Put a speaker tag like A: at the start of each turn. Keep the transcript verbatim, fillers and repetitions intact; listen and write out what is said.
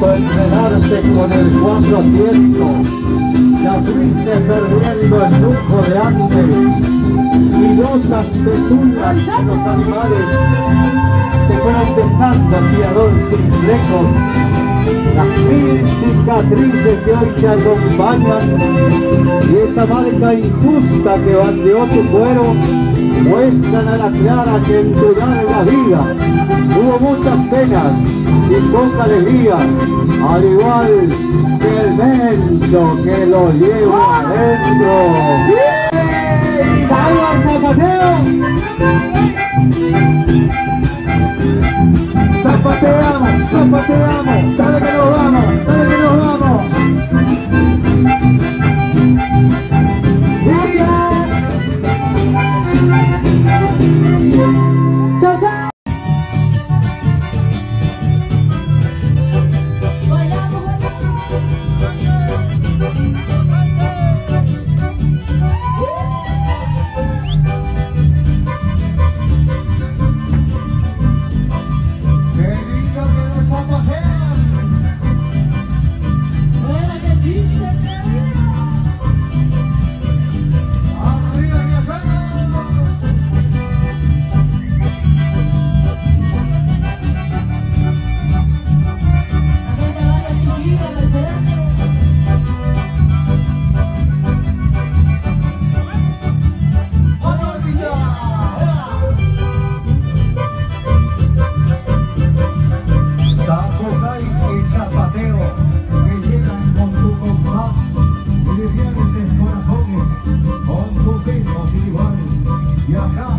A: quiso entrenarse con el cuatrocientos, ya fuiste perdiendo el lujo de antes, filosas pezuñas de los animales te fueron dejando fiador sin lejos, las mil cicatrices que hoy te acompañan y esa marca injusta que bandeó tu cuero muestran a la clara que en tu larga vida hubo muchas penas y poca alegría, al igual que el mento que lo lleva adentro. ¡Salva al zapateo! ¡Zapateamos! ¡Zapateamos! ¡Dale que nos vamos! ¡Dale que nos vamos! ¡Chao, chao!
B: Y acá